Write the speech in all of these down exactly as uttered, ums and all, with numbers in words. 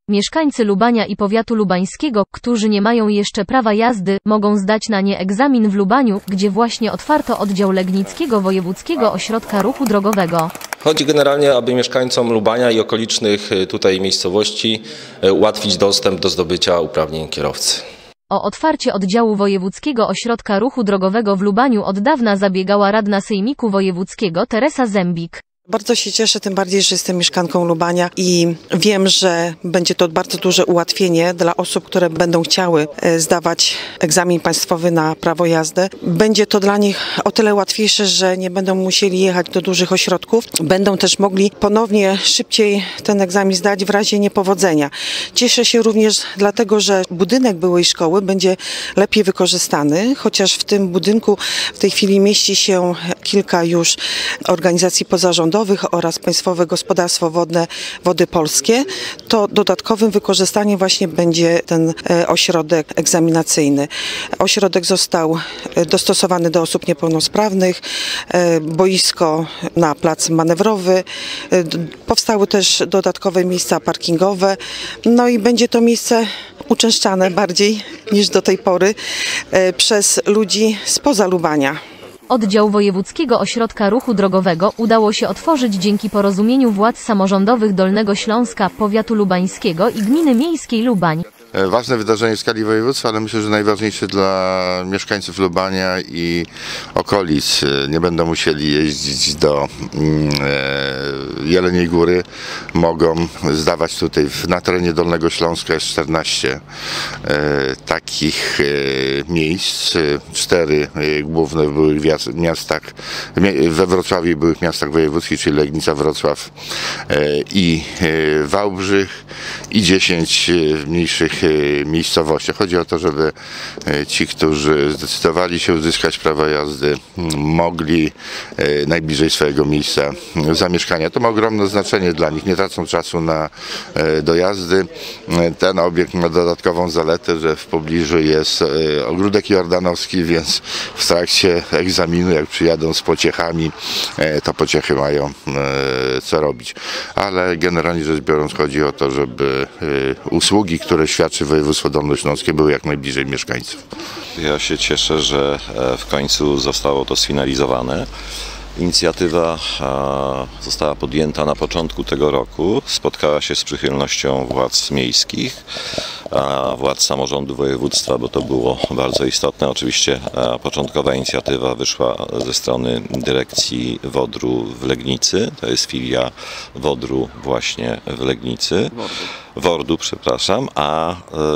Mieszkańcy Lubania i powiatu lubańskiego, którzy nie mają jeszcze prawa jazdy, mogą zdać na nie egzamin w Lubaniu, gdzie właśnie otwarto oddział Legnickiego Wojewódzkiego Ośrodka Ruchu Drogowego. Chodzi generalnie, aby mieszkańcom Lubania i okolicznych tutaj miejscowości ułatwić dostęp do zdobycia uprawnień kierowcy. O otwarcie oddziału Wojewódzkiego Ośrodka Ruchu Drogowego w Lubaniu od dawna zabiegała radna Sejmiku Wojewódzkiego Teresa Zembik. Bardzo się cieszę, tym bardziej, że jestem mieszkanką Lubania i wiem, że będzie to bardzo duże ułatwienie dla osób, które będą chciały zdawać egzamin państwowy na prawo jazdy. Będzie to dla nich o tyle łatwiejsze, że nie będą musieli jechać do dużych ośrodków. Będą też mogli ponownie szybciej ten egzamin zdać w razie niepowodzenia. Cieszę się również dlatego, że budynek byłej szkoły będzie lepiej wykorzystany, chociaż w tym budynku w tej chwili mieści się kilka już organizacji pozarządowych oraz Państwowe Gospodarstwo Wodne Wody Polskie, to dodatkowym wykorzystaniem właśnie będzie ten ośrodek egzaminacyjny. Ośrodek został dostosowany do osób niepełnosprawnych, boisko na plac manewrowy, powstały też dodatkowe miejsca parkingowe, no i będzie to miejsce uczęszczane bardziej niż do tej pory przez ludzi spoza Lubania. Oddział Wojewódzkiego Ośrodka Ruchu Drogowego udało się otworzyć dzięki porozumieniu władz samorządowych Dolnego Śląska, powiatu lubańskiego i gminy miejskiej Lubań. Ważne wydarzenie w skali województwa, ale myślę, że najważniejsze dla mieszkańców Lubania i okolic. Nie będą musieli jeździć do Jeleniej Góry. Mogą zdawać tutaj na terenie Dolnego Śląska jest czternaście takich miejsc. Cztery główne w byłych miastach, we Wrocławiu i byłych miastach wojewódzkich, czyli Legnica, Wrocław i Wałbrzych, i dziesięć mniejszych miejscowościach. Chodzi o to, żeby ci, którzy zdecydowali się uzyskać prawo jazdy, mogli najbliżej swojego miejsca zamieszkania. To ma ogromne znaczenie dla nich, nie tracą czasu na dojazdy. Ten obiekt ma dodatkową zaletę, że w pobliżu jest ogródek jordanowski, więc w trakcie egzaminu, jak przyjadą z pociechami, to pociechy mają co robić. Ale generalnie rzecz biorąc chodzi o to, żeby usługi, które świadczy województwo dolnośląskie, były jak najbliżej mieszkańców. Ja się cieszę, że w końcu zostało to sfinalizowane. Inicjatywa została podjęta na początku tego roku, spotkała się z przychylnością władz miejskich, władz samorządu województwa, bo to było bardzo istotne. Oczywiście początkowa inicjatywa wyszła ze strony dyrekcji Wodru w Legnicy, to jest filia Wodru właśnie w Legnicy. Wordu, przepraszam, a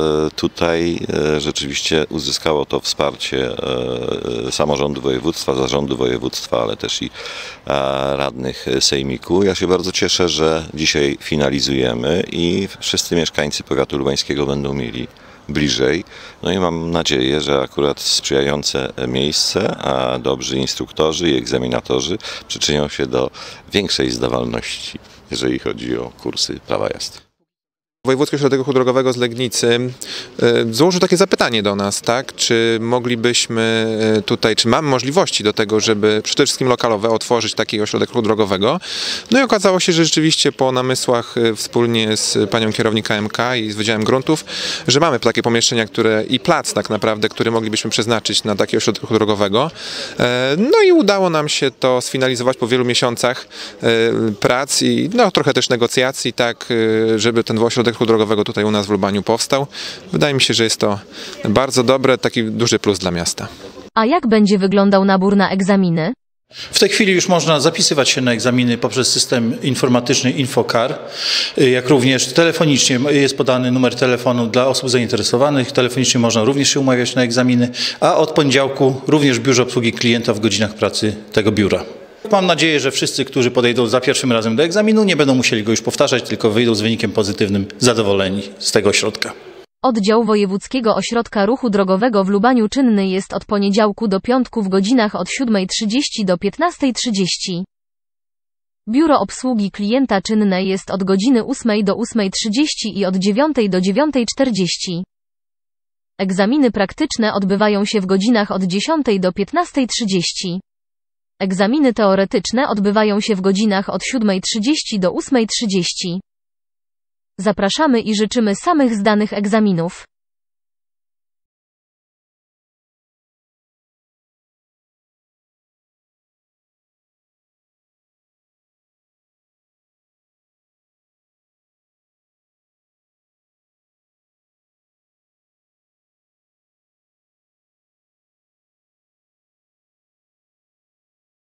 tutaj rzeczywiście uzyskało to wsparcie samorządu województwa, zarządu województwa, ale też i radnych sejmiku. Ja się bardzo cieszę, że dzisiaj finalizujemy i wszyscy mieszkańcy powiatu lubańskiego będą mieli bliżej. No i mam nadzieję, że akurat sprzyjające miejsce, a dobrzy instruktorzy i egzaminatorzy przyczynią się do większej zdawalności, jeżeli chodzi o kursy prawa jazdy. Wojewódzki Ośrodek Ruchu Drogowego z Legnicy złożył takie zapytanie do nas, tak? Czy moglibyśmy tutaj, czy mamy możliwości do tego, żeby przede wszystkim lokalowe otworzyć taki ośrodek ruchu drogowego. No i okazało się, że rzeczywiście po namysłach wspólnie z panią kierownik K M K i z Wydziałem Gruntów, że mamy takie pomieszczenia, które i plac tak naprawdę, który moglibyśmy przeznaczyć na taki ośrodek ruchu drogowego. No i udało nam się to sfinalizować po wielu miesiącach prac i no, trochę też negocjacji, tak, żeby ten ośrodek ruchu drogowego tutaj u nas w Lubaniu powstał. Wydaje mi się, że jest to bardzo dobre, taki duży plus dla miasta. A jak będzie wyglądał nabór na egzaminy? W tej chwili już można zapisywać się na egzaminy poprzez system informatyczny InfoCar, jak również telefonicznie jest podany numer telefonu dla osób zainteresowanych. Telefonicznie można również się umawiać na egzaminy, a od poniedziałku również w biurze obsługi klienta w godzinach pracy tego biura. Mam nadzieję, że wszyscy, którzy podejdą za pierwszym razem do egzaminu, nie będą musieli go już powtarzać, tylko wyjdą z wynikiem pozytywnym, zadowoleni z tego ośrodka. Oddział Wojewódzkiego Ośrodka Ruchu Drogowego w Lubaniu czynny jest od poniedziałku do piątku w godzinach od siódmej trzydzieści do piętnastej trzydzieści. Biuro obsługi klienta czynne jest od godziny ósmej do ósmej trzydzieści i od dziewiątej do dziewiątej czterdzieści. Egzaminy praktyczne odbywają się w godzinach od dziesiątej do piętnastej trzydzieści. Egzaminy teoretyczne odbywają się w godzinach od siódmej trzydzieści do ósmej trzydzieści. Zapraszamy i życzymy samych zdanych egzaminów.